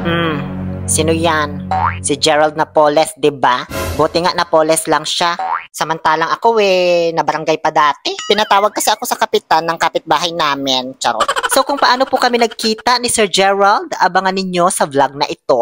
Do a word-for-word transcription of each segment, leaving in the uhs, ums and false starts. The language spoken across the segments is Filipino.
Hmm, sino yan? Si Gerald Napoles, diba? Buti nga Napoles lang siya. Samantalang ako eh, na barangay pa dati. Pinatawag kasi ako sa kapitan ng kapitbahay namin. Charot. So kung paano po kami nagkita ni Sir Gerald, abangan ninyo sa vlog na ito.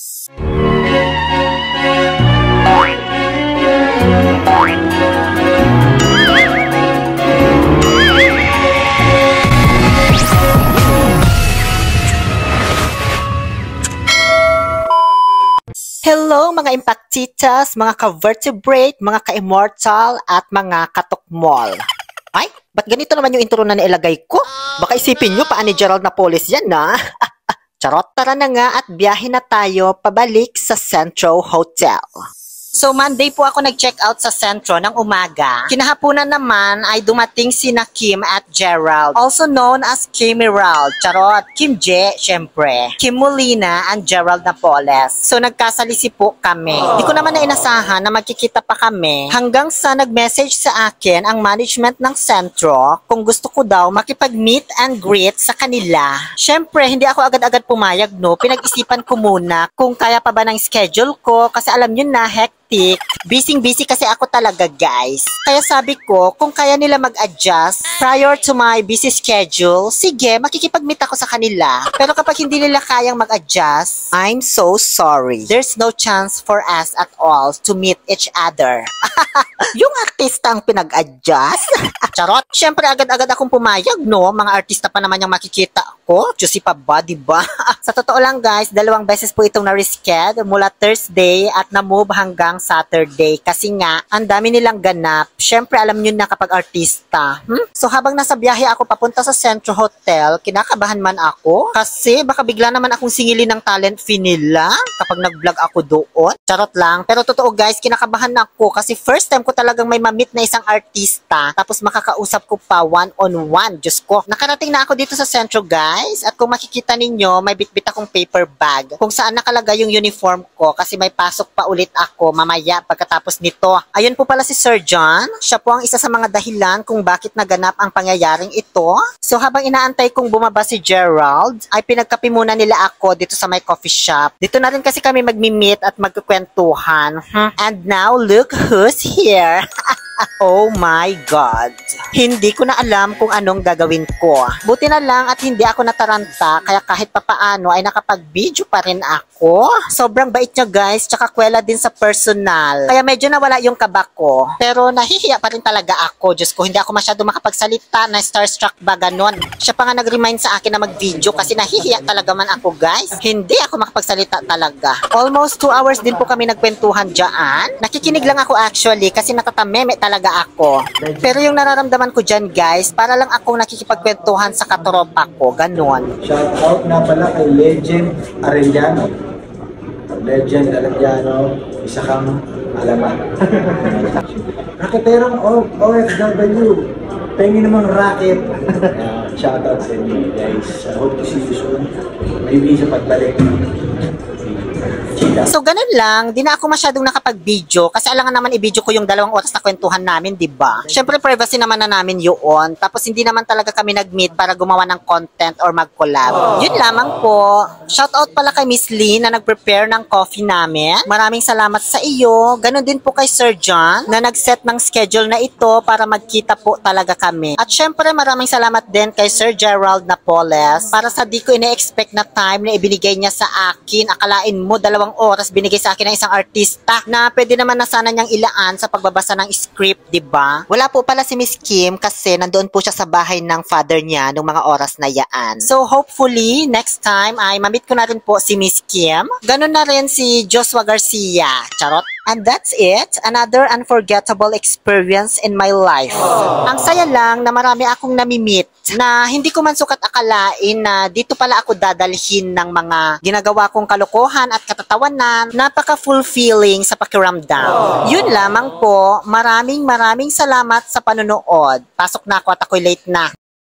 Hello mga impactitas, mga ka-vertebrate, mga ka-immortal, at mga katukmol. Ay, ba't ganito naman yung intro na nailagay ko? Baka isipin nyo paan ni Gerald Napoles yan na. Charot, tara na nga at biyahe na tayo pabalik sa Centro Hotel. So Monday po ako nag-check out sa Centro ng umaga. Kinahaponan naman ay dumating sina Kim at Gerald, also known as Kim Emerald. Charot, Kim J, syempre. Kim Molina and Gerald Napoles. So nagkasalisi po kami. Di ko naman na inasahan na magkikita pa kami hanggang sa nag-message sa akin ang management ng Centro kung gusto ko daw makipag-meet and greet sa kanila. Syempre, hindi ako agad-agad pumayag, no? Pinag-isipan ko muna kung kaya pa ba ng schedule ko kasi alam nyo na, heck, busy-busy kasi ako talaga, guys. Kaya sabi ko, kung kaya nila mag-adjust prior to my busy schedule, sige, makikipag-meet ako sa kanila. Pero kapag hindi nila kayang mag-adjust, I'm so sorry. There's no chance for us at all to meet each other. Yung artista ang pinag-adjust? Charot. Siyempre, agad-agad akong pumayag, no? Mga artista pa naman yung makikita ko. Juicy pa ba, diba? Sa totoo lang, guys, dalawang beses po itong na-risked mula Thursday at na-move hanggang Saturday kasi nga, ang dami nilang ganap. Syempre, alam nyo na kapag artista. Hmm? So, habang nasa biyahe ako papunta sa Centro Hotel, kinakabahan man ako kasi baka bigla naman akong singilin ng talent fee nila kapag nag-vlog ako doon. Charot lang. Pero totoo, guys, kinakabahan ako kasi first time ko talagang may ma-meet na isang artista tapos makakausap ko pa one-on-one. Diyos ko. Nakarating na ako dito sa Centro, guys, at kung makikita ninyo, may bitbit akong paper bag kung saan nakalagay yung uniform ko kasi may pasok pa ulit ako mamaya pagkatapos nito. Ayun po pala si Sir John. Siya po ang isa sa mga dahilan kung bakit naganap ang pangyayaring ito. So habang inaantay kong bumaba si Gerald, ay pinagkape muna nila ako dito sa my coffee shop. Dito na rin kasi kami magmi-meet at magkukwentuhan. Hmm. And now, look who's here. Oh my God. Hindi ko na alam kung anong gagawin ko. Buti na lang at hindi ako nataranta kaya kahit papaano ay nakapag-video pa rin ako. Sobrang bait niya, guys, tsaka kwela din sa personal. Kaya medyo nawala yung kaba ko. Pero nahihiya pa rin talaga ako. Diyos ko, hindi ako masyado makapagsalita na starstruck ba ganon. Siya pa nga nag-remind sa akin na mag-video kasi nahihiya talaga man ako, guys. Hindi ako makapagsalita talaga. Almost two hours din po kami nagkwentuhan dyan. Nakikinig lang ako actually kasi natatameme talaga ako. Pero yung nararamdaman ko dyan, guys, para lang akong nakikipagkwentuhan sa katropa ko, ganon. Shout out na pala kay Legend Arellano. Legend Arellano, isa kang alaman. Raketerong O F W. Pengi namang racket. Uh, shout out sa inyo, guys. I hope to see you soon. Maybe sa pagbalik. So ganun lang, di na ako masyadong nakapag-video kasi alangan naman i-video ko yung dalawang oras na kwentuhan namin, di ba? Syempre privacy naman na namin yun. Tapos hindi naman talaga kami nag-meet para gumawa ng content or mag-collab. Oh. Yun lamang po. Shoutout pala kay Miss Lee na nag-prepare ng coffee namin. Maraming salamat sa iyo. Ganun din po kay Sir John na nag-set ng schedule na ito para magkita po talaga kami. At syempre maraming salamat din kay Sir Gerald Napoles para sa di ko ine-expect na time na ibinigay niya sa akin. Akalain mo dalawang oras binigay sa akin ng isang artista na pwede naman na sana niyang ilaan sa pagbabasa ng script, di ba? Wala po pala si Miss Kim kasi nandoon po siya sa bahay ng father niya nung mga oras na yaan. So hopefully next time ay mamit ko na rin po si Miss Kim. Ganon na rin si Joshua Garcia. Charot. And that's it. Another unforgettable experience in my life. Aww. Ang saya lang na marami akong nami-meet na hindi ko man sukat akalain na dito pala ako dadalhin ng mga ginagawa kong kalokohan at katatawanan. Napaka-fulfilling sa pakiramdam. Aww. Yun lamang po. Maraming maraming salamat sa panonood. Pasok na ako at ako'y late na.